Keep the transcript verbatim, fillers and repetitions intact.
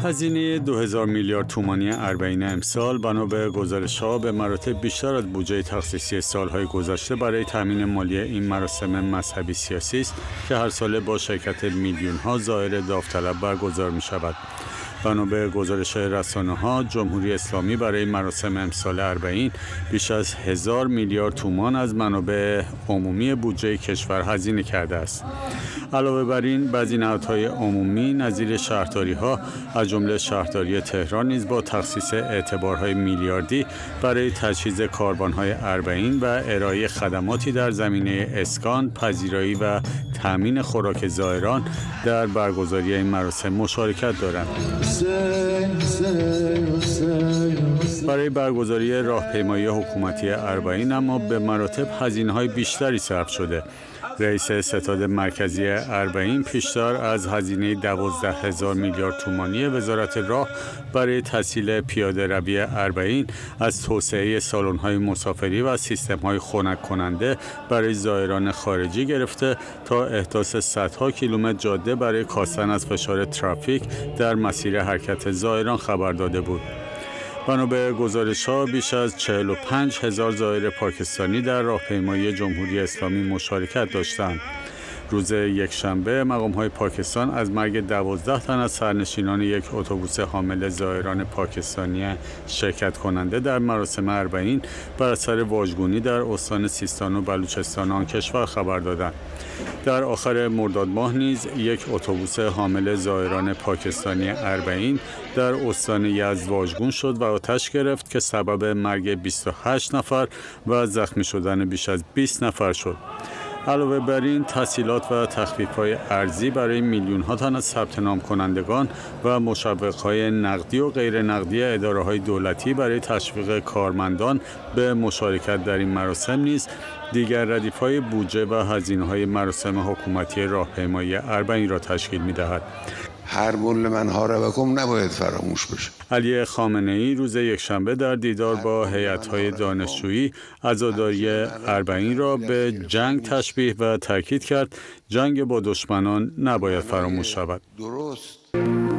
هزینه دو هزار میلیارد تومانی اربعین امسال بنا به گزارش‌ها به مراتب بیشتر از بودجه تخصیصی سالهای گذشته برای تامین مالی این مراسم مذهبی سیاسی است که هر ساله با شرکت میلیون‌ها زائر داوطلب برگزار می‌شود. بنا به گزارش رسانه‌ها، جمهوری اسلامی برای مراسم امسال اربعین بیش از هزار میلیارد تومان از منابع عمومی بودجه کشور هزینه کرده است. علاوه بر این، بعضی نهادهای عمومی نظیر شهرداری‌ها از جمله شهرداری تهران نیز با تخصیص اعتبارهای میلیاردی برای تجهیز کاروان‌های اربعین و ارائه خدماتی در زمینه اسکان، پذیرایی و تامین خوراک زائران در برگزاری این مراسم مشارکت دارند. برای برگزاری راهپیمایی حکومتی اربعین اما به مراتب هزینه‌های بیشتری صرف شده. رئیس ستاد مرکزی اربعین پیشتر از هزینه دوازده هزار میلیارد تومانی وزارت راه برای تسهیل پیاده روی اربعین، از توسعه سالن‌های مسافری و سیستم‌های خنک کننده برای زائران خارجی گرفته تا احداث صدها کیلومتر جاده برای کاستن از فشار ترافیک در مسیر حرکت زائران خبر داده بود. بنا به گزارش‌ها بیش از چهل و پنج هزار زائر پاکستانی در راهپیمایی جمهوری اسلامی مشارکت داشتند. روز یکشنبه مقام‌های پاکستان از مرگ دوازده تن از سرنشینان یک اتوبوس حامل زائران پاکستانی شرکت کننده در مراسم اربعین بر اثر واژگونی در استان سیستان و بلوچستان آن کشور خبر دادند. در آخر مرداد ماه نیز یک اتوبوس حامل زائران پاکستانی اربعین در استان یزد واژگون شد و آتش گرفت که سبب مرگ بیست و هشت نفر و زخمی شدن بیش از بیست نفر شد. علاوه بر این، تسهیلات و تخفیف‌های ارزی برای میلیون‌ها تن از ثبت نام کنندگان و مشوق‌های نقدی و غیر نقدی اداره‌های دولتی برای تشویق کارمندان به مشارکت در این مراسم نیز دیگر ردیف‌های بودجه و هزینه‌های مراسم حکومتی راهپیمایی اربعین را تشکیل می‌دهد. هر گل من هاربکم نباید فراموش بشه. علی خامنه‌ای روز یکشنبه در دیدار با هیئت‌های دانشجویی عزاداری اربعین را به جنگ تشبیه و تاکید کرد جنگ با دشمنان نباید فراموش شود. درست.